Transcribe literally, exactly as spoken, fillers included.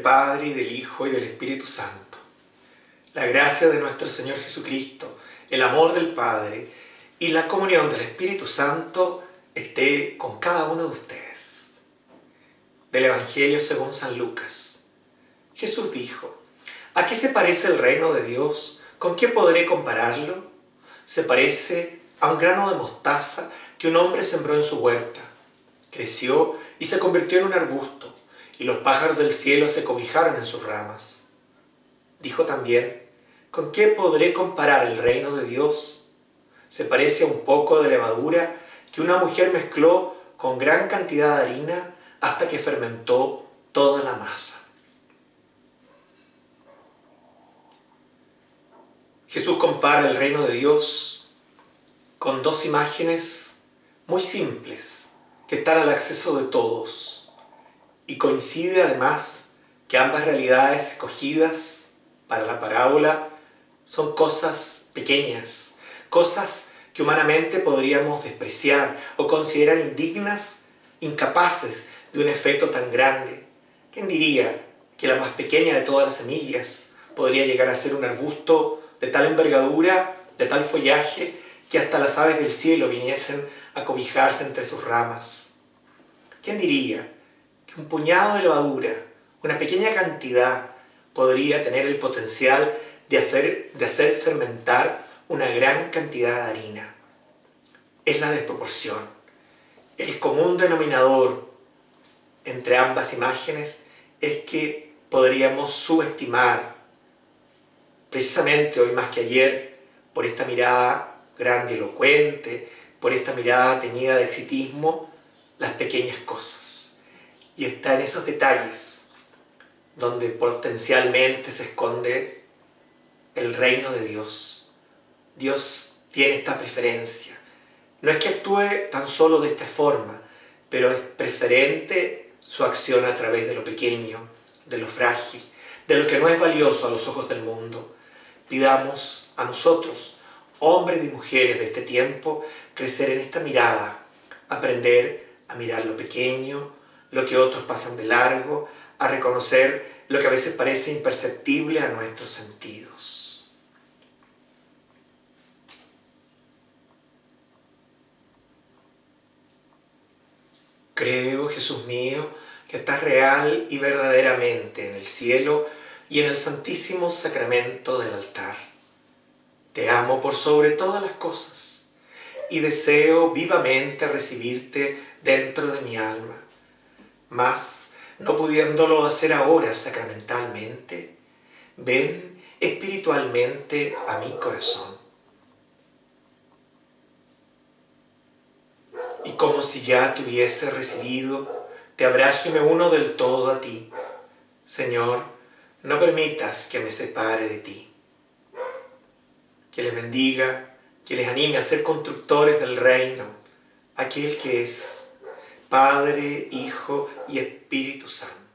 Padre, y del Hijo, y del Espíritu Santo. La gracia de nuestro Señor Jesucristo, el amor del Padre y la comunión del Espíritu Santo esté con cada uno de ustedes. Del Evangelio según San Lucas. Jesús dijo: ¿a qué se parece el reino de Dios? ¿Con qué podré compararlo? Se parece a un grano de mostaza que un hombre sembró en su huerta. Creció y se convirtió en un arbusto, y los pájaros del cielo se cobijaron en sus ramas. Dijo también: ¿con qué podré comparar el reino de Dios? Se parece a un poco de levadura que una mujer mezcló con gran cantidad de harina hasta que fermentó toda la masa. Jesús compara el reino de Dios con dos imágenes muy simples que están al acceso de todos, y coincide además que ambas realidades escogidas para la parábola son cosas pequeñas, cosas que humanamente podríamos despreciar o considerar indignas, incapaces de un efecto tan grande. ¿Quién diría que la más pequeña de todas las semillas podría llegar a ser un arbusto de tal envergadura, de tal follaje, que hasta las aves del cielo viniesen a cobijarse entre sus ramas? ¿Quién diría que un puñado de levadura, una pequeña cantidad, podría tener el potencial de hacer, de hacer fermentar una gran cantidad de harina? Es la desproporción. El común denominador entre ambas imágenes es que podríamos subestimar, precisamente hoy más que ayer, por esta mirada grandilocuente, por esta mirada teñida de exitismo, las pequeñas cosas. Y está en esos detalles donde potencialmente se esconde el reino de Dios. Dios tiene esta preferencia. No es que actúe tan solo de esta forma, pero es preferente su acción a través de lo pequeño, de lo frágil, de lo que no es valioso a los ojos del mundo. Pidamos a nosotros, hombres y mujeres de este tiempo, crecer en esta mirada, aprender a mirar lo pequeño, lo que otros pasan de largo, a reconocer lo que a veces parece imperceptible a nuestros sentidos. Creo, Jesús mío, que estás real y verdaderamente en el cielo y en el santísimo sacramento del altar. Te amo por sobre todas las cosas y deseo vivamente recibirte dentro de mi alma. Mas, no pudiéndolo hacer ahora sacramentalmente, ven espiritualmente a mi corazón. Y como si ya te hubiese recibido, te abrazo y me uno del todo a ti. Señor, no permitas que me separe de ti. Que les bendiga, que les anime a ser constructores del reino, aquel que es Padre, Hijo y Espíritu Santo.